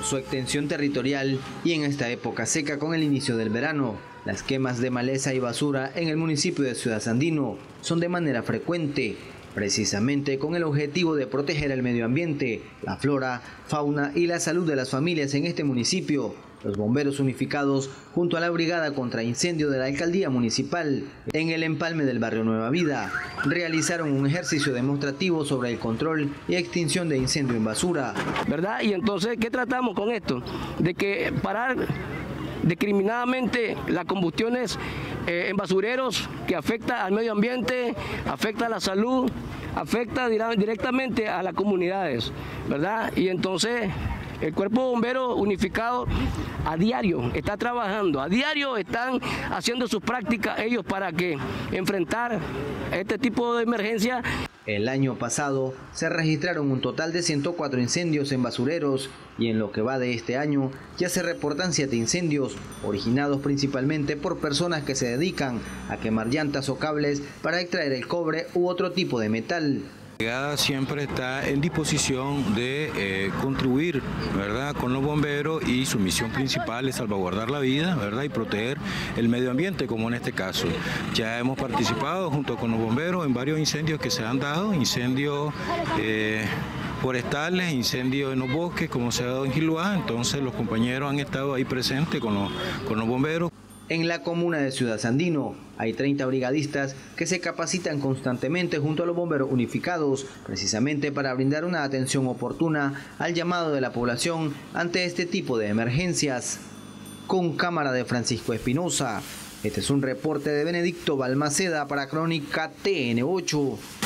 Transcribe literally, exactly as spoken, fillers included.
su extensión territorial y en esta época seca con el inicio del verano, las quemas de maleza y basura en el municipio de Ciudad Sandino son de manera frecuente, precisamente con el objetivo de proteger el medio ambiente, la flora, fauna y la salud de las familias en este municipio. Los bomberos unificados, junto a la Brigada contra Incendio de la Alcaldía Municipal, en el empalme del barrio Nueva Vida, realizaron un ejercicio demostrativo sobre el control y extinción de incendio en basura. ¿Verdad? Y entonces, ¿qué tratamos con esto? De que parar discriminadamente las combustiones eh, en basureros que afecta al medio ambiente, afecta a la salud, afecta directamente a las comunidades, ¿verdad? Y entonces el Cuerpo de Bomberos Unificado a diario está trabajando, a diario están haciendo sus prácticas ellos para que enfrentar este tipo de emergencia. El año pasado se registraron un total de ciento cuatro incendios en basureros y en lo que va de este año ya se reportan siete incendios, originados principalmente por personas que se dedican a quemar llantas o cables para extraer el cobre u otro tipo de metal. La brigada siempre está en disposición de eh, contribuir, ¿verdad?, con los bomberos, y su misión principal es salvaguardar la vida, ¿verdad?, y proteger el medio ambiente, como en este caso. Ya hemos participado junto con los bomberos en varios incendios que se han dado, incendios eh, forestales, incendios en los bosques, como se ha dado en Giluá. Entonces los compañeros han estado ahí presentes con los, con los bomberos. En la comuna de Ciudad Sandino hay treinta brigadistas que se capacitan constantemente junto a los bomberos unificados, precisamente para brindar una atención oportuna al llamado de la población ante este tipo de emergencias. Con cámara de Francisco Espinosa, este es un reporte de Benedicto Balmaceda para Crónica T N ocho.